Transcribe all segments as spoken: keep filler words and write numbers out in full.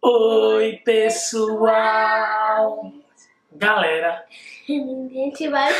Oi, pessoal! Galera, A gente vai...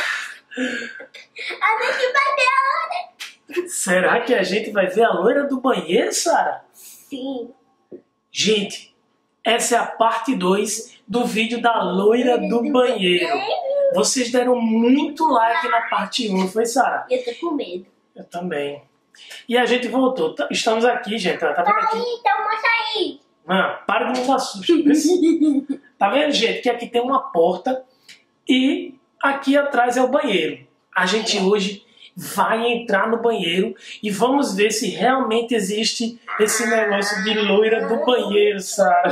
A gente vai ver a hora. será que a gente vai ver a loira do banheiro, Sara? Sim. Gente, essa é a parte dois do vídeo da loira do banheiro. Vocês deram muito like na parte um, foi, Sara? Eu tô com medo. Eu também. E a gente voltou. Estamos aqui, gente. Tá vendo aqui? Aí, então mostra aí. Mano, para de me dar susto. Tá vendo, gente? Que aqui tem uma porta e aqui atrás é o banheiro. A gente hoje vai entrar no banheiro e vamos ver se realmente existe esse negócio de loira do banheiro, Sara.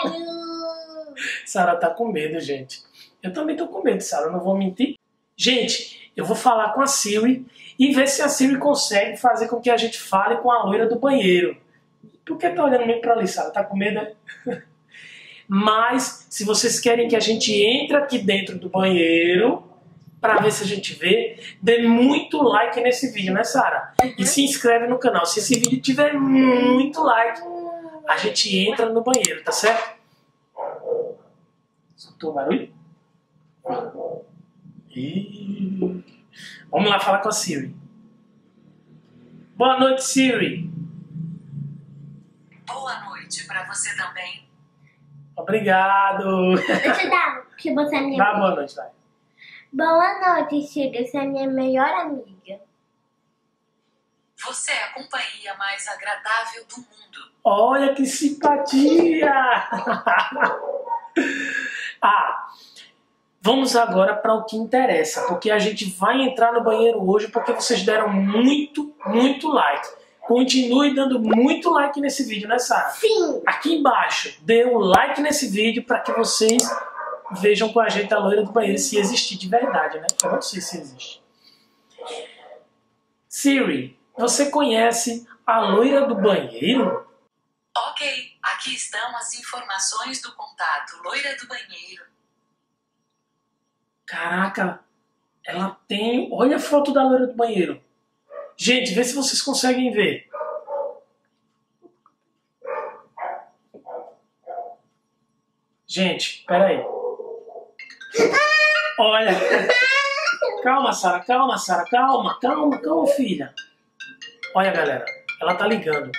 Sara tá com medo, gente. Eu também tô com medo, Sara, não vou mentir. Gente, eu vou falar com a Siri e ver se a Siri consegue fazer com que a gente fale com a loira do banheiro. Por que tá olhando muito pra ali, Sara? Tá com medo, né? Mas, se vocês querem que a gente entre aqui dentro do banheiro, pra ver se a gente vê, dê muito like nesse vídeo, né, Sara? Uhum. E se inscreve no canal. Se esse vídeo tiver muito like, a gente entra no banheiro, tá certo? Escutou o barulho? E... Vamos lá falar com a Siri. Boa noite, Siri. Boa noite para você também. Obrigado. Deixa eu dar, que você é minha Dá amiga. boa noite, vai. Boa noite, Chica. Você é minha melhor amiga. Você é a companhia mais agradável do mundo. Olha que simpatia! Ah, vamos agora para o que interessa, porque a gente vai entrar no banheiro hoje porque vocês deram muito, muito like. Continue dando muito like nesse vídeo, né, Sara? Sim. Aqui embaixo, dê um like nesse vídeo para que vocês vejam com a gente a loira do banheiro, se existir de verdade, né? Eu não sei se existe. Siri, você conhece a loira do banheiro? Ok, aqui estão as informações do contato loira do banheiro. Caraca, ela tem... Olha a foto da loira do banheiro. Gente, vê se vocês conseguem ver. Gente, peraí. Olha. Calma, Sara, calma, Sara, calma, calma, calma, filha. Olha, galera, ela tá ligando.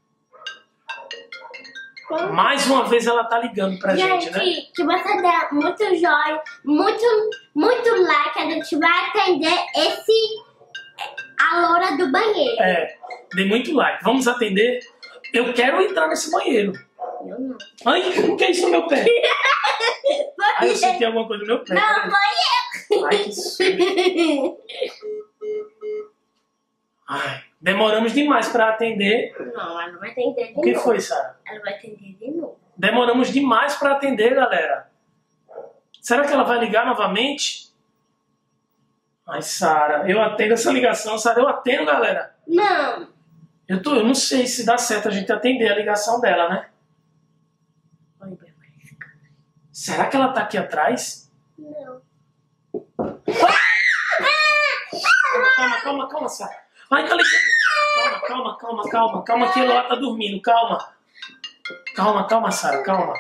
Mais uma vez ela tá ligando pra gente, Gente, né? se você der muito joinha, muito, muito like, a gente vai atender esse... A loura do banheiro. É, dê muito like. Vamos atender? Eu quero entrar nesse banheiro. Eu não. Ai, o que é isso no meu pé? Ai, eu senti alguma coisa no meu pé. Não, Peraí. foi eu. Ai, que susto. Ai, demoramos demais pra atender. Não, ela vai atender de O que novo. foi, Sara? Ela vai atender de novo. Demoramos demais pra atender, galera. Será que ela vai ligar novamente? Ai, Sara, eu atendo essa ligação. Sara, eu atendo, galera. Não. Eu, tô, eu não sei se dá certo a gente atender a ligação dela, né? Será que ela tá aqui atrás? Não. Calma, calma, calma, Sara. Ai, tá ligando. Calma, calma, calma, calma. Calma que ela tá dormindo, calma. Calma, calma, Sara, calma.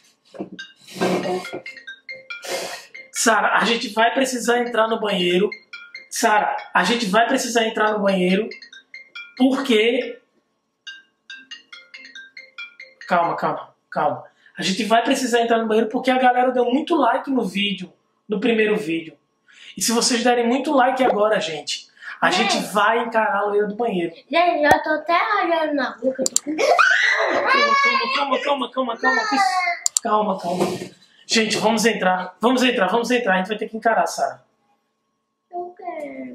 Sara, a gente vai precisar entrar no banheiro. Sara, a gente vai precisar entrar no banheiro porque... Calma, calma, calma. A gente vai precisar entrar no banheiro porque a galera deu muito like no vídeo, no primeiro vídeo. E se vocês derem muito like agora, gente, a É. gente vai encarar a loira do banheiro. Gente, eu tô até olhando na boca. Calma, calma, calma, calma, calma, calma. Calma, calma. Gente, vamos entrar. Vamos entrar, vamos entrar. A gente vai ter que encarar, Sara. Eu quero.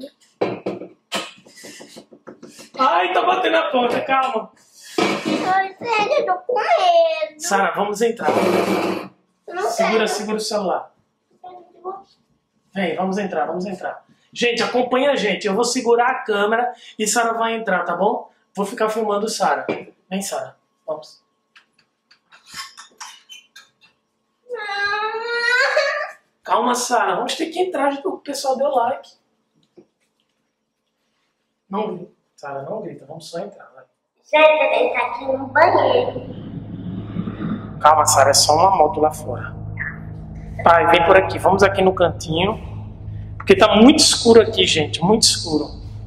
Ai, tá batendo a porta, calma. Ai, sério, eu tô com medo. Sara, vamos entrar. Eu não Segura, quero. segura o celular. Vem, vamos entrar, vamos entrar. Gente, acompanha a gente. Eu vou segurar a câmera e Sara vai entrar, tá bom? Vou ficar filmando Sara. Vem, Sara. Vamos. Calma, Sara. Vamos ter que entrar, já que o pessoal deu like. Não grita. Sara, não grita. Vamos só entrar, vai. Gente, ele tá aqui no banheiro. Calma, Sara, é só uma moto lá fora. Pai, vem por aqui. Vamos aqui no cantinho. Porque tá muito escuro aqui, gente. Muito escuro.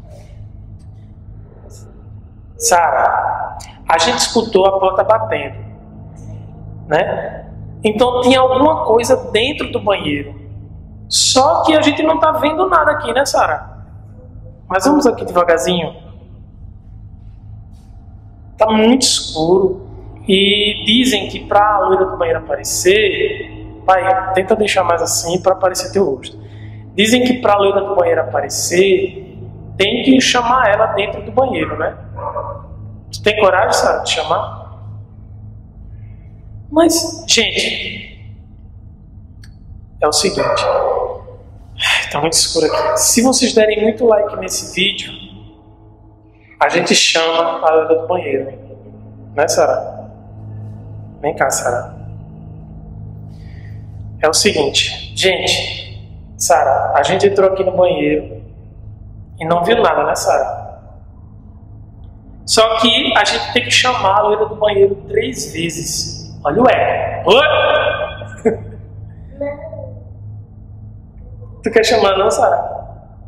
Sara, a gente escutou a porta batendo, né? Então tinha alguma coisa dentro do banheiro. Só que a gente não tá vendo nada aqui, né, Sara? Mas vamos aqui devagarzinho. Tá muito escuro. E dizem que para a loira do banheiro aparecer... Pai, tenta deixar mais assim para aparecer teu rosto. Dizem que para a loira do banheiro aparecer, tem que chamar ela dentro do banheiro, né? Tu tem coragem, Sara, de chamar? Mas, gente, é o seguinte. Tá muito escuro aqui. Se vocês derem muito like nesse vídeo, a gente chama a loira do banheiro. Né, Sara? Vem cá, Sara. É o seguinte, gente, Sara, a gente entrou aqui no banheiro e não viu nada, né, Sara? Só que a gente tem que chamar a loira do banheiro três vezes. Olha o eco. Oi! Tu quer chamar não, Sara?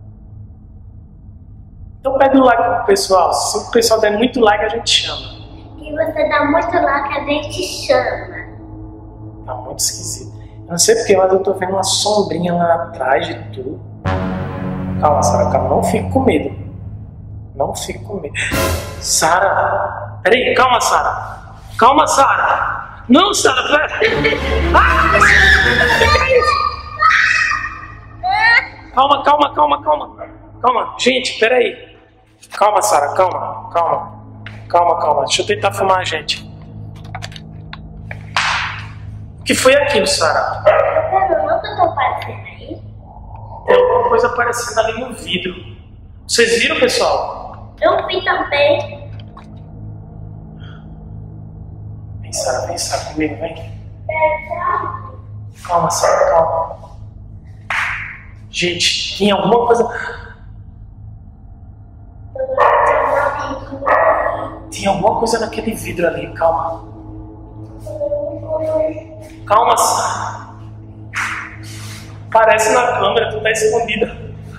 Então pede o like pro pessoal. Se o pessoal der muito like, a gente chama. Se você dá muito like, a gente chama. Tá muito esquisito. Eu não sei porque, mas eu tô vendo uma sombrinha lá atrás de tu. Calma, Sara, calma. Não fique com medo. Não fique com medo. Sara! Peraí, calma, Sara. Calma, Sara. Não, Sara, pera. Ah! Calma, calma, calma, calma. Calma, gente, peraí. Calma, Sara, calma, calma. Calma, calma. Deixa eu tentar filmar a gente. O que foi aquilo, Sara? Eu nunca tô aparecendo aí. Tem alguma coisa aparecendo ali no vidro. Vocês viram, pessoal? Eu vi também. Vem, Sara, vem, Sara, comigo, vem. Calma, Sara, calma. Gente, tem alguma coisa... Tem alguma coisa naquele vidro ali, calma. Calma, Sara. Parece na câmera, tu tá escondida.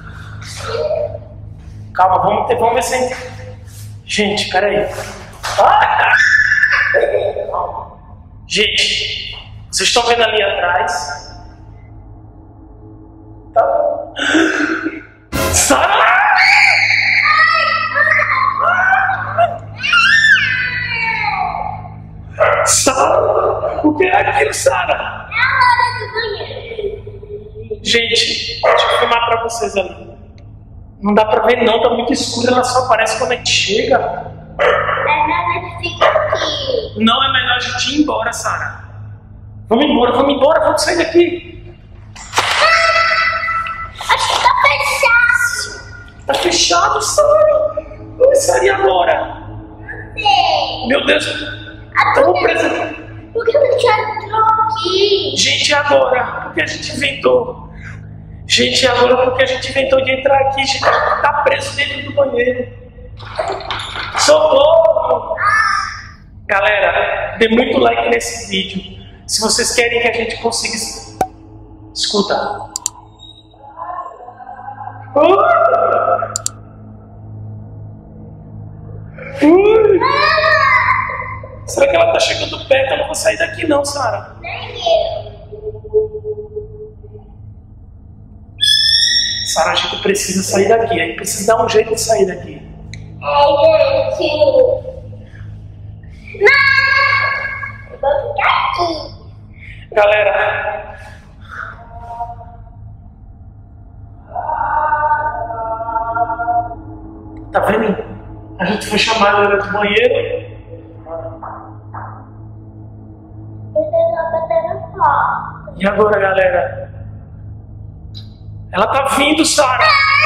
Calma, vamos, ter, vamos ver se... Gente, peraí. Ah! Calma. Gente, vocês estão vendo ali atrás? Tá. Sara! Sara! O que é aquilo, Sara? É a hora do banheiro. Gente, deixa eu filmar pra vocês ali. Não dá pra ver não, tá muito escuro, ela só aparece quando a gente chega. É melhor a gente ficar aqui. Não, é melhor a gente ir embora, Sara. Vamos embora, vamos embora, vamos sair daqui. Acho que tá fechado. Tá fechado, Sara. Vamos sair agora. Sim. Meu Deus. Estamos presos. Por que a gente entrou aqui? Gente, e agora? Porque a gente inventou. Gente, e agora? Porque a gente inventou de entrar aqui. Gente, a gente tá preso dentro do banheiro. Socorro! Galera, dê muito like nesse vídeo. Se vocês querem que a gente consiga... Escuta. Uh! Uh! Será que ela tá chegando perto? Eu não vou sair daqui não, Sara. Nem eu. Sara, a gente precisa sair daqui. A gente precisa dar um jeito de sair daqui. É, gente. Não! Eu vou ficar aqui. Galera, tá vendo? A gente foi chamar ela do banheiro. Eu tô batendo porta. E agora, galera? Ela tá vindo, Sara.